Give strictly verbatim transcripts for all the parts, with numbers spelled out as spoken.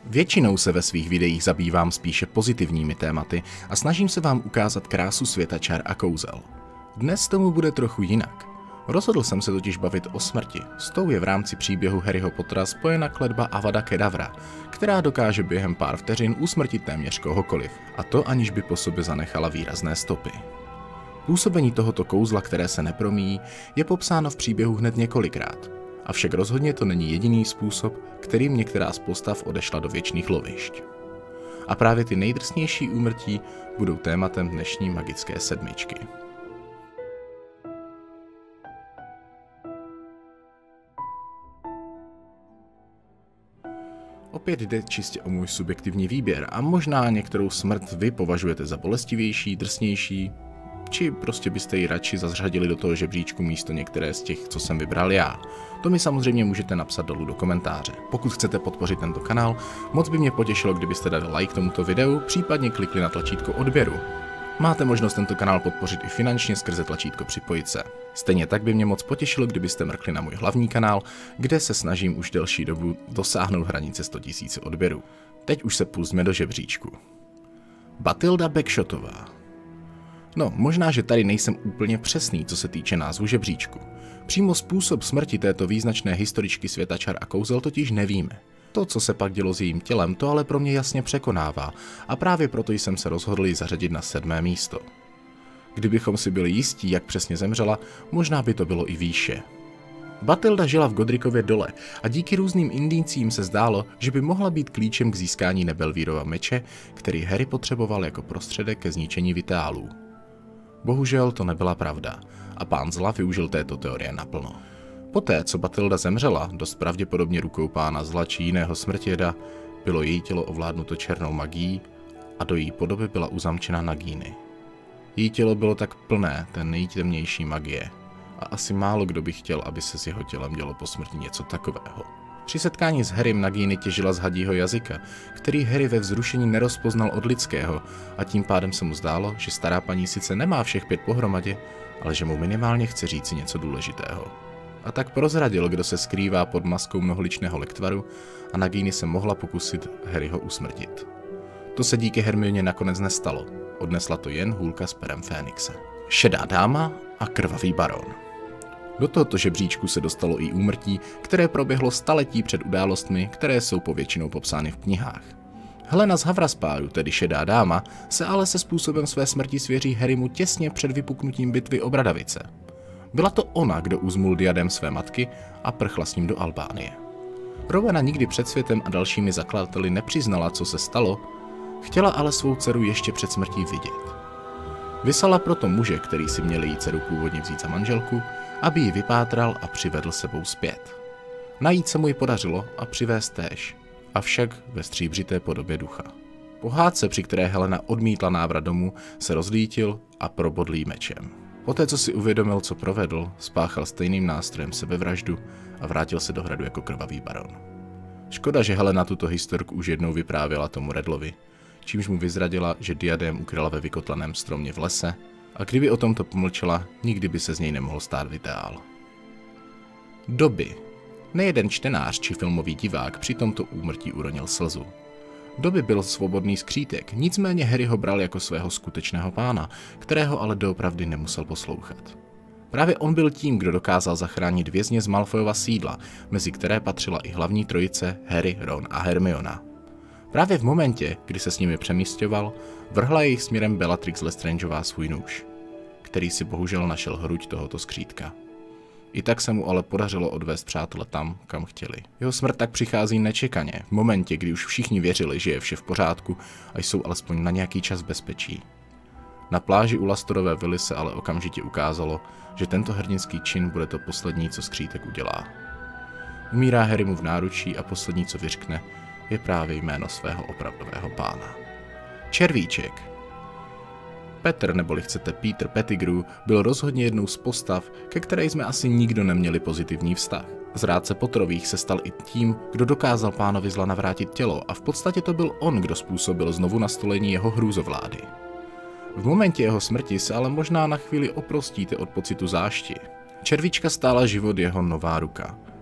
Většinou se ve svých videích zabývám spíše pozitivními tématy a snažím se vám ukázat krásu světa čar a kouzel. Dnes tomu bude trochu jinak. Rozhodl jsem se totiž bavit o smrti. S tou je v rámci příběhu Harryho Pottera spojena kletba Avada Kedavra, která dokáže během pár vteřin usmrtit téměř kohokoliv, a to aniž by po sobě zanechala výrazné stopy. Působení tohoto kouzla, které se nepromíjí, je popsáno v příběhu hned několikrát. Avšak rozhodně to není jediný způsob, kterým některá z postav odešla do věčných lovišť. A právě ty nejdrsnější úmrtí budou tématem dnešní magické sedmičky. Opět jde čistě o můj subjektivní výběr a možná některou smrt vy považujete za bolestivější, drsnější, či prostě byste ji radši zařadili do toho žebříčku místo některé z těch, co jsem vybral já. To mi samozřejmě můžete napsat dolů do komentáře. Pokud chcete podpořit tento kanál, moc by mě potěšilo, kdybyste dali like tomuto videu, případně klikli na tlačítko odběru. Máte možnost tento kanál podpořit i finančně skrze tlačítko připojit se. Stejně tak by mě moc potěšilo, kdybyste mrkli na můj hlavní kanál, kde se snažím už delší dobu dosáhnout hranice sto tisíc odběrů. Teď už se pustíme do žebříčku. Batilda Bagshotová. No, možná, že tady nejsem úplně přesný, co se týče názvu žebříčku. Přímo způsob smrti této význačné historičky světa čar a kouzel totiž nevíme. To, co se pak dělo s jejím tělem, to ale pro mě jasně překonává a právě proto jsem se rozhodl ji zařadit na sedmé místo. Kdybychom si byli jistí, jak přesně zemřela, možná by to bylo i výše. Batilda žila v Godricově dole a díky různým indicím se zdálo, že by mohla být klíčem k získání Nebelvírova meče, který Harry potřeboval jako prostředek ke zničení Vitálů. Bohužel to nebyla pravda a pán zla využil této teorie naplno. Poté, co Batilda zemřela, dost pravděpodobně rukou pána zla či jiného smrtěda, bylo její tělo ovládnuto černou magií a do její podoby byla uzamčena Nagini. Její tělo bylo tak plné té nejtemnější magie a asi málo kdo by chtěl, aby se s jeho tělem dělo po smrti něco takového. Při setkání s Harrym Nagini těžila z hadího jazyka, který Harry ve vzrušení nerozpoznal od lidského a tím pádem se mu zdálo, že stará paní sice nemá všech pět pohromadě, ale že mu minimálně chce říci něco důležitého. A tak prozradil, kdo se skrývá pod maskou mnoholičného lektvaru a Nagini se mohla pokusit Harryho usmrtit. To se díky Hermioně nakonec nestalo, odnesla to jen hůlka s perem Fénixe. Šedá dáma a krvavý baron. Do tohoto žebříčku se dostalo i úmrtí, které proběhlo staletí před událostmi, které jsou povětšinou popsány v knihách. Helena z Havraspáru, tedy Šedá dáma, se ale se způsobem své smrti svěří Harrymu těsně před vypuknutím bitvy o Bradavice. Byla to ona, kdo uzmul diadem své matky a prchla s ním do Albánie. Rowena nikdy před světem a dalšími zakladateli nepřiznala, co se stalo, chtěla ale svou dceru ještě před smrtí vidět. Vyslala proto muže, který si měl její dceru původně vzít za manželku, aby ji vypátral a přivedl sebou zpět. Najít se mu ji podařilo a přivést též, avšak ve stříbřité podobě ducha. Po hádce, při které Helena odmítla návrat domů, se rozlítil a probodl jí mečem. Poté, co si uvědomil, co provedl, spáchal stejným nástrojem sebevraždu a vrátil se do hradu jako krvavý baron. Škoda, že Helena tuto historku už jednou vyprávěla tomu Redlovi, čímž mu vyzradila, že diadém ukryla ve vykotlaném stromě v lese, a kdyby o tomto pomlčela, nikdy by se z něj nemohl stát Vitál. Dobby. Nejeden čtenář či filmový divák při tomto úmrtí uronil slzu. Dobby byl svobodný skřítek, nicméně Harry ho bral jako svého skutečného pána, kterého ale doopravdy nemusel poslouchat. Právě on byl tím, kdo dokázal zachránit vězně z Malfoyova sídla, mezi které patřila i hlavní trojice Harry, Ron a Hermiona. Právě v momentě, kdy se s nimi přemísťoval, vrhla jejich směrem Bellatrix Lestrangeová svůj nůž, který si bohužel našel hruď tohoto skřítka. I tak se mu ale podařilo odvést přátele tam, kam chtěli. Jeho smrt tak přichází nečekaně, v momentě, kdy už všichni věřili, že je vše v pořádku a jsou alespoň na nějaký čas bezpečí. Na pláži u Lastorové vily se ale okamžitě ukázalo, že tento hrdinský čin bude to poslední, co skřítek udělá. Umírá Harry mu v náručí a poslední, co vyřkne, je právě jméno svého opravdového pána. Červíček. Petr, neboli chcete Peter Pettigrew, byl rozhodně jednou z postav, ke které jsme asi nikdo neměli pozitivní vztah. Z rádce Potterových se stal i tím, kdo dokázal pánovi zla navrátit tělo a v podstatě to byl on, kdo způsobil znovu nastolení jeho hrůzovlády. V momentě jeho smrti se ale možná na chvíli oprostíte od pocitu zášti. Červíčka stála život jeho nová ruka,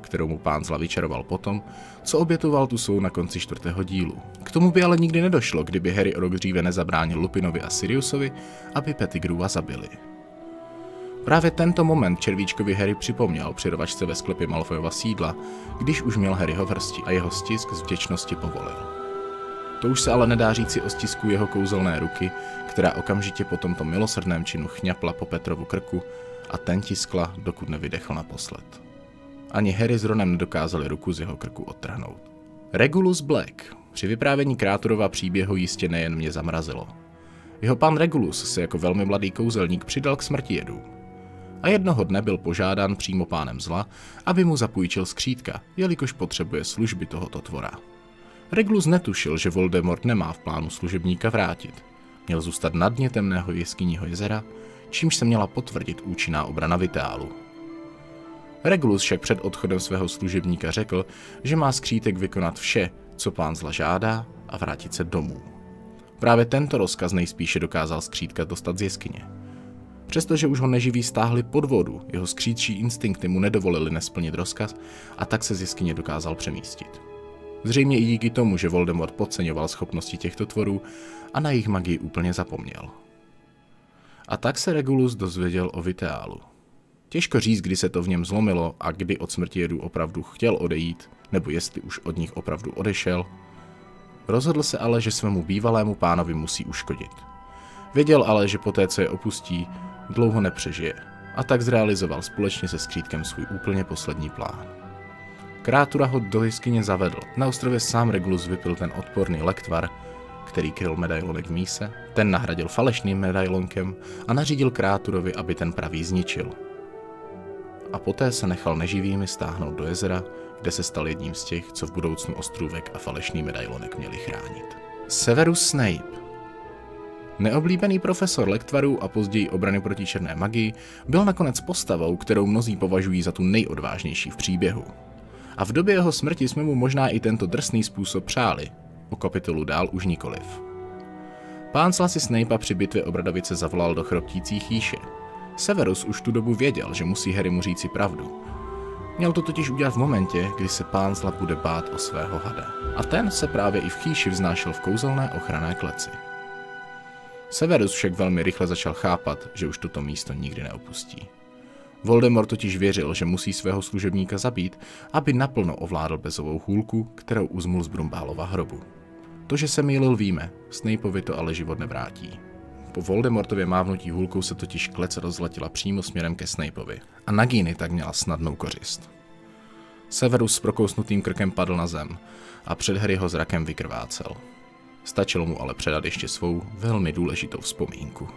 kterou mu pán zla vyčaroval potom, co obětoval tu svou na konci čtvrtého dílu. K tomu by ale nikdy nedošlo, kdyby Harry o rok dříve nezabránil Lupinovi a Siriusovi, aby Pettigrewa zabili. Právě tento moment červíčkovi Harry připomněl při rvačce ve sklepě Malfoyova sídla, když už měl Harryho v hrsti a jeho stisk z vděčnosti povolil. To už se ale nedá říci o stisku jeho kouzelné ruky, která okamžitě po tomto milosrdném činu chňapla po Petrovu krku a ten tiskla, dokud nevydechl naposled. Ani Harry s Ronem nedokázali ruku z jeho krku odtrhnout. Regulus Black při vyprávění Krátorova příběhu jistě nejen mě zamrazilo. Jeho pán Regulus se jako velmi mladý kouzelník přidal k smrtijedům. A jednoho dne byl požádán přímo pánem zla, aby mu zapůjčil skřítka, jelikož potřebuje služby tohoto tvora. Regulus netušil, že Voldemort nemá v plánu služebníka vrátit. Měl zůstat na dně temného jeskyního jezera, čímž se měla potvrdit účinná obrana Vitálu. Regulus však před odchodem svého služebníka řekl, že má skřítek vykonat vše, co pán zla žádá, a vrátit se domů. Právě tento rozkaz nejspíše dokázal skřítka dostat z jeskyně. Přestože už ho neživí stáhli pod vodu, jeho skřítčí instinkty mu nedovolili nesplnit rozkaz a tak se z jeskyně dokázal přemístit. Zřejmě i díky tomu, že Voldemort podceňoval schopnosti těchto tvorů a na jejich magii úplně zapomněl. A tak se Regulus dozvěděl o Vitálu. Těžko říct, kdy se to v něm zlomilo a kdy od smrtijedů opravdu chtěl odejít, nebo jestli už od nich opravdu odešel. Rozhodl se ale, že svému bývalému pánovi musí uškodit. Věděl ale, že poté, co je opustí, dlouho nepřežije, a tak zrealizoval společně se skřítkem svůj úplně poslední plán. Krátura ho do jeskyně zavedl. Na ostrově sám Regulus vypil ten odporný lektvar, který kryl medailonek v míse, ten nahradil falešným medailonkem a nařídil Kráturovi, aby ten pravý zničil. A poté se nechal neživými stáhnout do jezera, kde se stal jedním z těch, co v budoucnu ostrůvek a falešný medailonek měli chránit. Severus Snape. Neoblíbený profesor lektvarů a později obrany proti černé magii byl nakonec postavou, kterou mnozí považují za tu nejodvážnější v příběhu. A v době jeho smrti jsme mu možná i tento drsný způsob přáli, o kapitolu dál už nikoliv. Pán zla si Snape'a při bitvě o Bradavice zavolal do chroptící chýše. Severus už tu dobu věděl, že musí Harrymu říci pravdu. Měl to totiž udělat v momentě, kdy se pán zla bude bát o svého hada. A ten se právě i v chýši vznášel v kouzelné ochranné kleci. Severus však velmi rychle začal chápat, že už toto místo nikdy neopustí. Voldemort totiž věřil, že musí svého služebníka zabít, aby naplno ovládl bezovou hůlku, kterou uzmul z Brumbálova hrobu. To, že se mýlil, víme, Snapeovi to ale život nevrátí. Po Voldemortově mávnutí hůlkou se totiž klec rozletila přímo směrem ke Snapeovi a Nagini tak měla snadnou kořist. Severus s prokousnutým krkem padl na zem a před Harryho zrakem vykrvácel. Stačilo mu ale předat ještě svou velmi důležitou vzpomínku.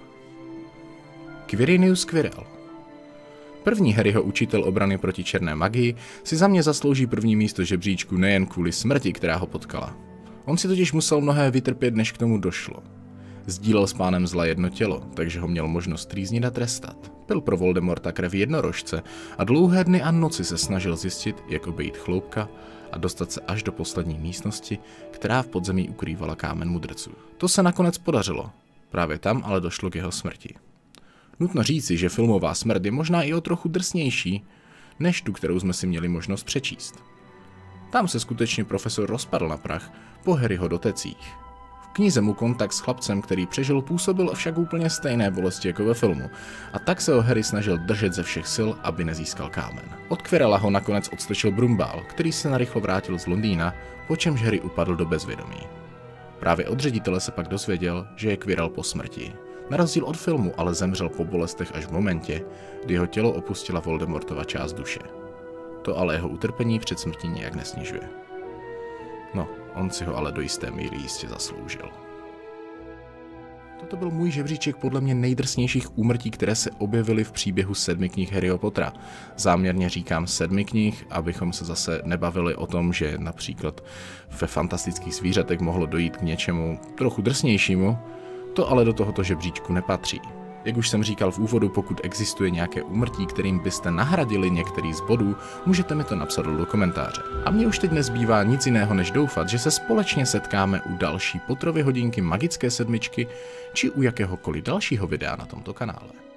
Quirinius Quirrell. První Harryho učitel obrany proti černé magii si za mě zaslouží první místo žebříčku nejen kvůli smrti, která ho potkala. On si totiž musel mnohé vytrpět, než k tomu došlo. Sdílel s pánem zla jedno tělo, takže ho měl možnost trýznit a trestat. Pil pro Voldemorta krev jednorožce a dlouhé dny a noci se snažil zjistit, jak obejít chloupka a dostat se až do poslední místnosti, která v podzemí ukrývala kámen mudrců. To se nakonec podařilo, právě tam ale došlo k jeho smrti. Nutno říci, že filmová smrt je možná i o trochu drsnější, než tu, kterou jsme si měli možnost přečíst. Tam se skutečně profesor rozpadl na prach po Harryho dotecích. V knize mu kontakt s chlapcem, který přežil, působil však úplně stejné bolesti jako ve filmu, a tak se ho Harry snažil držet ze všech sil, aby nezískal kámen. Od Quirrella ho nakonec odstrčil Brumbál, který se narychlo vrátil z Londýna, po čemž Harry upadl do bezvědomí. Právě od ředitele se pak dozvěděl, že je Quirrell po smrti. Na rozdíl od filmu ale zemřel po bolestech až v momentě, kdy jeho tělo opustila Voldemortova část duše. To ale jeho utrpení před smrtí nějak nesnižuje. No, on si ho ale do jisté míry jistě zasloužil. Toto byl můj žebříček podle mě nejdrsnějších úmrtí, které se objevily v příběhu sedmi knih Harryho Pottera. Záměrně říkám sedmi knih, abychom se zase nebavili o tom, že například ve Fantastických zvířatech mohlo dojít k něčemu trochu drsnějšímu. To ale do tohoto žebříčku nepatří. Jak už jsem říkal v úvodu, pokud existuje nějaké úmrtí, kterým byste nahradili některý z bodů, můžete mi to napsat do komentáře. A mně už teď nezbývá nic jiného než doufat, že se společně setkáme u další Potterovy hodinky magické sedmičky, či u jakéhokoliv dalšího videa na tomto kanále.